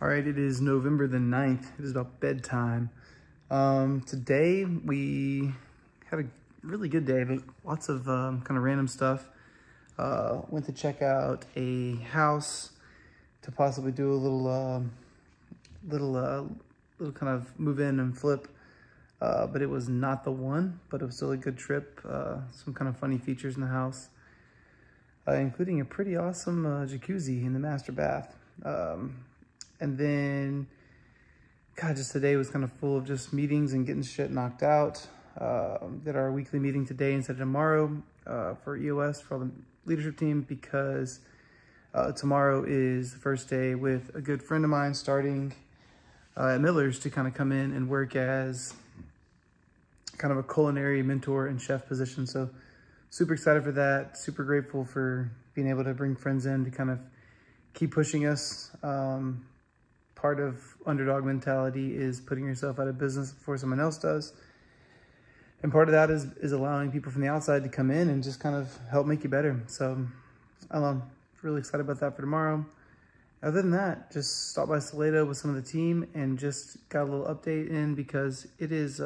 All right, it is November the 9th. It is about bedtime. Today we had a really good day, but lots of kind of random stuff. Went to check out a house to possibly do a little kind of move in and flip. But it was not the one, but it was still a good trip. Some kind of funny features in the house, including a pretty awesome jacuzzi in the master bath. And then, God, just today was kind of full of just meetings and getting shit knocked out. Did our weekly meeting today instead of tomorrow for EOS, for the leadership team, because tomorrow is the first day with a good friend of mine starting at Miller's to kind of come in and work as kind of a culinary mentor and chef position. So super excited for that. Super grateful for being able to bring friends in to kind of keep pushing us. Part of underdog mentality is putting yourself out of business before someone else does. And part of that is allowing people from the outside to come in and just kind of help make you better. So I'm really excited about that for tomorrow. Other than that, just stopped by Salado with some of the team and just got a little update in because it is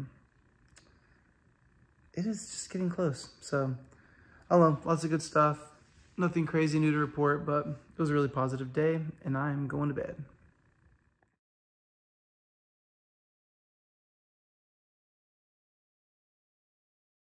just getting close. So I don't know, lots of good stuff. Nothing crazy new to report, but it was a really positive day and I'm going to bed.